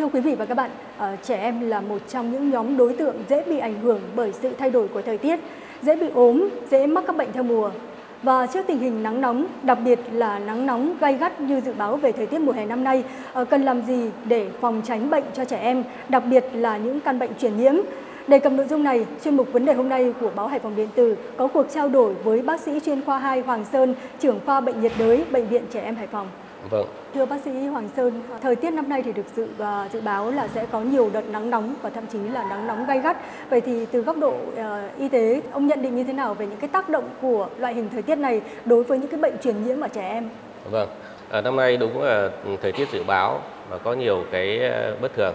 Thưa quý vị và các bạn, trẻ em là một trong những nhóm đối tượng dễ bị ảnh hưởng bởi sự thay đổi của thời tiết, dễ bị ốm, dễ mắc các bệnh theo mùa. Và trước tình hình nắng nóng, đặc biệt là nắng nóng gay gắt như dự báo về thời tiết mùa hè năm nay, cần làm gì để phòng tránh bệnh cho trẻ em, đặc biệt là những căn bệnh truyền nhiễm? Đề cập nội dung này, chuyên mục Vấn đề hôm nay của báo Hải Phòng Điện tử có cuộc trao đổi với bác sĩ chuyên khoa 2 Hoàng Sơn, trưởng khoa bệnh nhiệt đới, Bệnh viện Trẻ Em Hải Phòng. Vâng. Thưa bác sĩ Hoàng Sơn, thời tiết năm nay thì được dự báo là sẽ có nhiều đợt nắng nóng và thậm chí là nắng nóng gay gắt. Vậy thì từ góc độ y tế, ông nhận định như thế nào về những cái tác động của loại hình thời tiết này đối với những cái bệnh truyền nhiễm ở trẻ em? Vâng. Năm nay đúng là thời tiết dự báo và có nhiều cái bất thường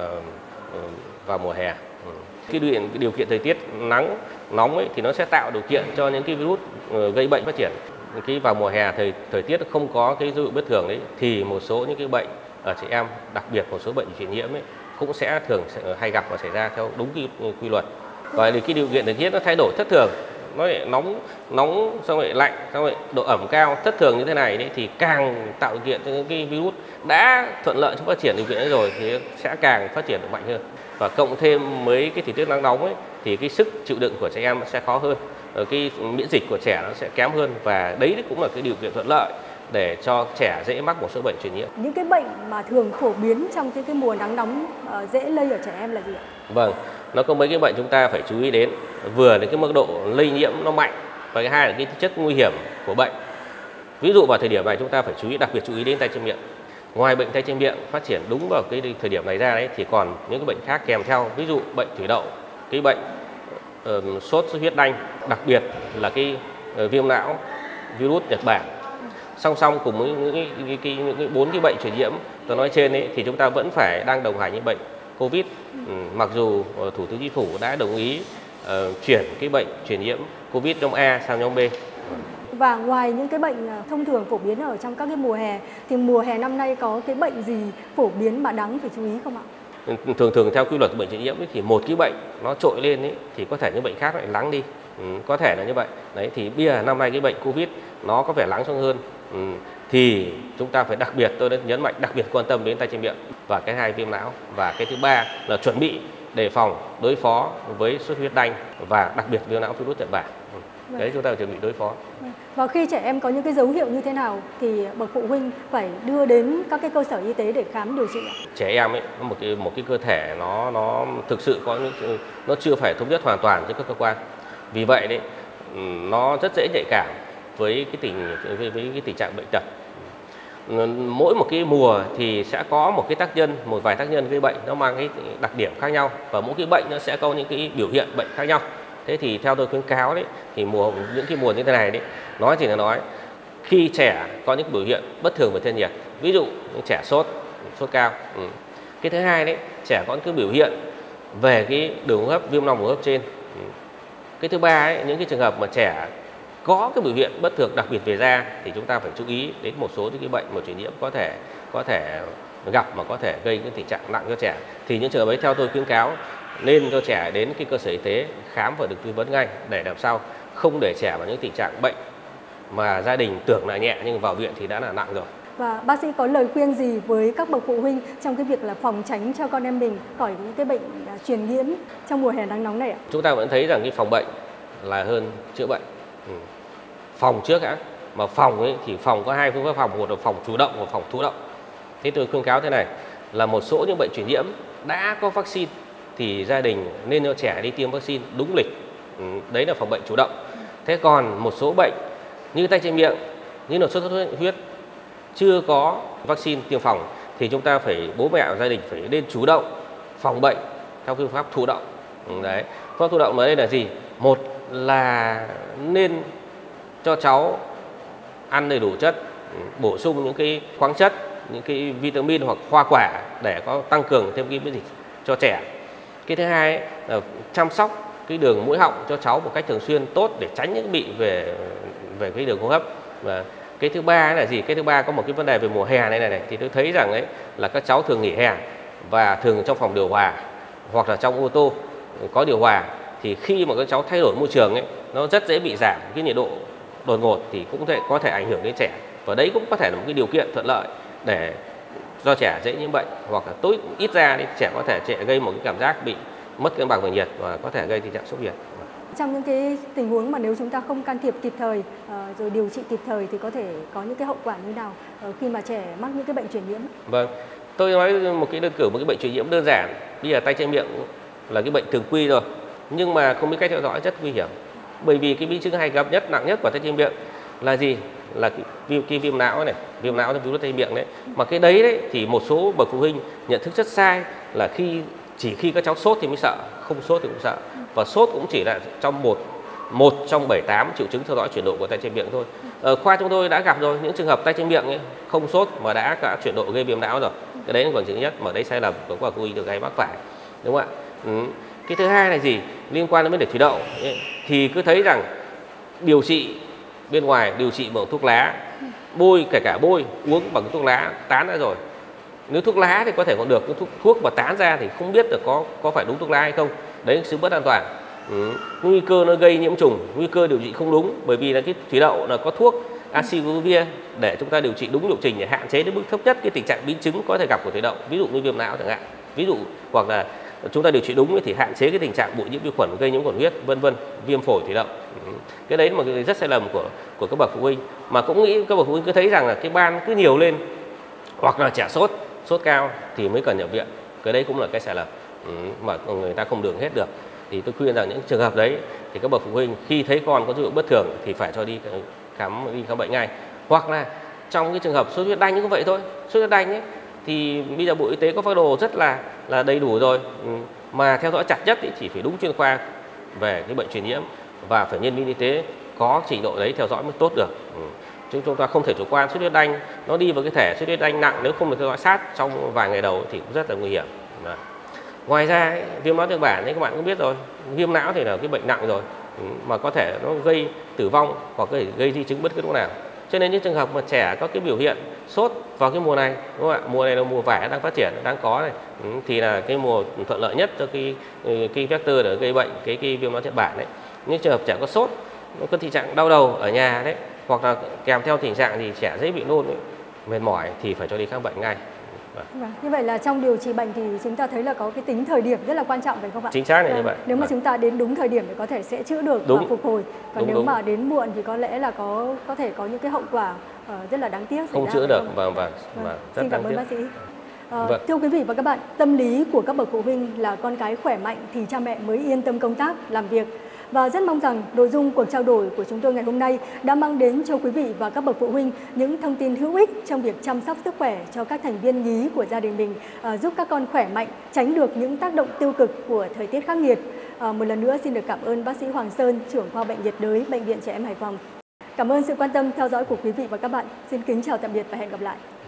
vào mùa hè. Cái điều kiện thời tiết nắng nóng ấy, thì nó sẽ tạo điều kiện cho những cái virus gây bệnh phát triển. Vào mùa hè thời tiết không có cái dấu hiệu bất thường đấy thì một số những cái bệnh ở trẻ em, đặc biệt một số bệnh truyền nhiễm ấy, cũng sẽ thường hay gặp và xảy ra theo đúng cái quy luật. Và cái điều kiện thời tiết nó thay đổi thất thường, nó lại nóng xong lại lạnh, xong lại độ ẩm cao thất thường như thế này đấy, thì càng tạo điều kiện cho những cái virus đã thuận lợi trong phát triển điều kiện ấy rồi thì sẽ càng phát triển được mạnh hơn. Và cộng thêm với cái thời tiết nắng nóng ấy thì cái sức chịu đựng của trẻ em sẽ khó hơn, cái miễn dịch của trẻ nó sẽ kém hơn, và đấy cũng là cái điều kiện thuận lợi để cho trẻ dễ mắc một số bệnh truyền nhiễm. Những cái bệnh mà thường phổ biến trong cái mùa nắng nóng dễ lây ở trẻ em là gì ạ? Vâng, nó có mấy cái bệnh chúng ta phải chú ý đến, vừa là cái mức độ lây nhiễm nó mạnh và cái hai là cái chất nguy hiểm của bệnh. Ví dụ vào thời điểm này chúng ta phải đặc biệt chú ý đến tay chân miệng. Ngoài bệnh tay chân miệng phát triển đúng vào cái thời điểm này ra đấy thì còn những cái bệnh khác kèm theo, ví dụ bệnh thủy đậu, cái bệnh sốt xuất huyết đanh, đặc biệt là cái viêm não virus Nhật Bản. Song song cùng với những bốn cái bệnh truyền nhiễm tôi nói trên ấy, thì chúng ta vẫn phải đang đồng hành với bệnh Covid. Mặc dù Thủ tướng Chính phủ đã đồng ý chuyển cái bệnh truyền nhiễm Covid nhóm A sang nhóm B. Và ngoài những cái bệnh thông thường phổ biến ở trong các cái mùa hè thì mùa hè năm nay có cái bệnh gì phổ biến mà đáng phải chú ý không ạ? Thường theo quy luật của bệnh truyền nhiễm ấy, thì một cái bệnh nó trội lên ấy, thì có thể những bệnh khác lại lắng đi, có thể là như vậy. Đấy thì bây giờ năm nay cái bệnh Covid nó có vẻ lắng xuống hơn, thì chúng ta phải đặc biệt, tôi đã nhấn mạnh, đặc biệt quan tâm đến tay chân miệng và cái hai viêm não, và cái thứ ba là chuẩn bị đề phòng đối phó với sốt huyết đanh và đặc biệt viêm não virus Nhật Bản. Đấy, chúng ta phải chuẩn bị đối phó. Và khi trẻ em có những cái dấu hiệu như thế nào thì bậc phụ huynh phải đưa đến các cái cơ sở y tế để khám điều trị ạ? Trẻ em ấy một cái cơ thể nó thực sự nó chưa phải thống nhất hoàn toàn với các cơ quan. Vì vậy đấy nó rất dễ nhạy cảm với cái tình trạng bệnh tật. Mỗi một cái mùa thì sẽ có một vài tác nhân gây bệnh, nó mang cái đặc điểm khác nhau, và mỗi cái bệnh nó sẽ có những cái biểu hiện bệnh khác nhau. Thế thì theo tôi khuyến cáo đấy thì những cái mùa như thế này đấy, nói thì là nói khi trẻ có những biểu hiện bất thường về thân nhiệt, ví dụ những trẻ sốt cao. Cái thứ hai đấy, trẻ có những cái biểu hiện về cái đường hô hấp, viêm lòng hô hấp trên. Cái thứ ba ấy, những cái trường hợp mà trẻ có cái biểu hiện bất thường đặc biệt về da thì chúng ta phải chú ý đến một số những cái bệnh mà truyền nhiễm có thể gặp mà có thể gây những tình trạng nặng cho trẻ. Thì những trường hợp ấy theo tôi khuyến cáo nên cho trẻ đến cái cơ sở y tế khám và được tư vấn ngay, để làm sao không để trẻ vào những tình trạng bệnh mà gia đình tưởng là nhẹ nhưng vào viện thì đã là nặng rồi. Và bác sĩ có lời khuyên gì với các bậc phụ huynh trong cái việc là phòng tránh cho con em mình khỏi những cái bệnh truyền nhiễm trong mùa hè nắng nóng này ạ? Chúng ta vẫn thấy rằng cái phòng bệnh là hơn chữa bệnh. Phòng trước đã, mà phòng ấy thì phòng có hai phương pháp phòng, một là phòng chủ động và phòng thụ động. Thế tôi khuyên cáo thế này, là một số những bệnh truyền nhiễm đã có vaccine thì gia đình nên cho trẻ đi tiêm vaccine đúng lịch. Đấy là phòng bệnh chủ động. Thế còn một số bệnh như tay chân miệng, như là sốt xuất huyết chưa có vaccine tiêm phòng thì chúng ta bố mẹ và gia đình phải nên chủ động phòng bệnh theo phương pháp thụ động. Đấy, phương pháp thụ động ở đây là gì? Một là nên cho cháu ăn đầy đủ chất, bổ sung những cái khoáng chất, những cái vitamin hoặc hoa quả để có tăng cường thêm cái miễn dịch cho trẻ. Cái thứ hai là chăm sóc cái đường mũi họng cho cháu một cách thường xuyên tốt để tránh những bị về cái đường hô hấp. Và cái thứ ba là gì? Cái thứ ba có một cái vấn đề về mùa hè này thì tôi thấy rằng ấy là các cháu thường nghỉ hè và thường trong phòng điều hòa hoặc là trong ô tô có điều hòa, thì khi mà các cháu thay đổi môi trường ấy nó rất dễ bị giảm cái nhiệt độ đột ngột, thì cũng có thể ảnh hưởng đến trẻ, và đấy cũng có thể là một cái điều kiện thuận lợi để do trẻ dễ nhiễm bệnh, hoặc là tối ít ra thì trẻ có thể gây một cái cảm giác bị mất cân bằng về nhiệt và có thể gây tình trạng sốc nhiệt. Trong những cái tình huống mà nếu chúng ta không can thiệp kịp thời rồi điều trị kịp thời thì có thể có những cái hậu quả như nào khi mà trẻ mắc những cái bệnh truyền nhiễm? Vâng, tôi nói một cái đơn cử một cái bệnh truyền nhiễm đơn giản, bây giờ tay chân miệng là cái bệnh thường quy rồi, nhưng mà không biết cách theo dõi rất nguy hiểm. Bởi vì cái biến chứng hay gặp nhất, nặng nhất của tay chân miệng là gì? Là cái viêm não này, viêm não do virus tay miệng đấy. Mà cái đấy thì một số bậc phụ huynh nhận thức rất sai, là chỉ khi các cháu sốt thì mới sợ, không sốt thì cũng sợ. Và sốt cũng chỉ là trong một trong 78 triệu chứng theo dõi chuyển độ của tay chân miệng thôi. Ở khoa chúng tôi đã gặp rồi những trường hợp tay chân miệng ấy, không sốt mà đã chuyển độ gây viêm não rồi. Cái đấy là bằng chứng nhất, mà đấy sai lầm của các bậc phụ huynh được hay mắc phải, đúng không ạ? Cái thứ hai là gì? Liên quan đến vấn đề thủy đậu thì cứ thấy rằng điều trị bên ngoài, điều trị bằng thuốc lá, bôi, kể cả bôi uống bằng thuốc lá tán ra rồi. Nếu thuốc lá thì có thể còn được, nhưng thuốc mà tán ra thì không biết được có phải đúng thuốc lá hay không. Đấy là sự bất an toàn. Nguy cơ nó gây nhiễm trùng, nguy cơ điều trị không đúng, bởi vì là cái thủy đậu là có thuốc Acyclovir để chúng ta điều trị đúng liệu trình để hạn chế đến mức thấp nhất cái tình trạng biến chứng có thể gặp của thủy đậu, ví dụ như viêm não chẳng hạn, ví dụ, hoặc là chúng ta điều trị đúng thì hạn chế cái tình trạng bụi nhiễm vi khuẩn gây nhiễm khuẩn huyết, vân vân, viêm phổi, thủy đậu. Cái đấy là một cái rất sai lầm của các bậc phụ huynh, mà cũng nghĩ các bậc phụ huynh cứ thấy rằng là cái ban cứ nhiều lên, hoặc là trẻ sốt cao thì mới cần nhập viện. Cái đấy cũng là cái sai lầm mà người ta không lường hết được. Thì tôi khuyên rằng những trường hợp đấy thì các bậc phụ huynh khi thấy con có dấu hiệu bất thường thì phải cho đi khám bệnh ngay. Hoặc là trong cái trường hợp sốt huyết đanh cũng vậy thôi. Sốt huyết đanh ấy thì bây giờ Bộ Y tế có phác đồ rất là đầy đủ rồi, mà theo dõi chặt nhất thì chỉ phải đúng chuyên khoa về cái bệnh truyền nhiễm và phải nhân viên y tế có trình độ đấy theo dõi mới tốt được. Chúng ta không thể chủ quan. Sốt huyết đanh nó đi vào cái thể sốt huyết đanh nặng, nếu không được theo dõi sát trong vài ngày đầu thì cũng rất là nguy hiểm. Ngoài ra viêm não nhật bản thì các bạn cũng biết rồi, viêm não thì là cái bệnh nặng rồi, mà có thể nó gây tử vong hoặc có thể gây di chứng bất cứ lúc nào. Cho nên những trường hợp mà trẻ có cái biểu hiện sốt vào cái mùa này, đúng không ạ? Mùa này là mùa vải đang phát triển, đang có này, thì là cái mùa thuận lợi nhất cho cái vector để gây bệnh cái viêm não nhật bản đấy. Những trường hợp trẻ có sốt, nó có tình trạng đau đầu ở nhà đấy, hoặc là kèm theo tình trạng thì trẻ dễ bị nôn ấy, mệt mỏi thì phải cho đi khám bệnh ngay. Như vậy là trong điều trị bệnh thì chúng ta thấy là có cái tính thời điểm rất là quan trọng, phải không ạ? Chính xác là như vậy. Nếu mà chúng ta đến đúng thời điểm thì có thể sẽ chữa được và phục hồi. Còn nếu mà đến muộn thì có lẽ là có thể có những cái hậu quả rất là đáng tiếc. Không chữa được và rất xin cảm ơn bác sĩ. Vâng. Thưa quý vị và các bạn, tâm lý của các bậc phụ huynh là con cái khỏe mạnh thì cha mẹ mới yên tâm công tác, làm việc. Và rất mong rằng nội dung cuộc trao đổi của chúng tôi ngày hôm nay đã mang đến cho quý vị và các bậc phụ huynh những thông tin hữu ích trong việc chăm sóc sức khỏe cho các thành viên nhí của gia đình mình, giúp các con khỏe mạnh, tránh được những tác động tiêu cực của thời tiết khắc nghiệt. Một lần nữa xin được cảm ơn bác sĩ Hoàng Sơn, trưởng khoa bệnh nhiệt đới, Bệnh viện Trẻ Em Hải Phòng. Cảm ơn sự quan tâm theo dõi của quý vị và các bạn. Xin kính chào tạm biệt và hẹn gặp lại.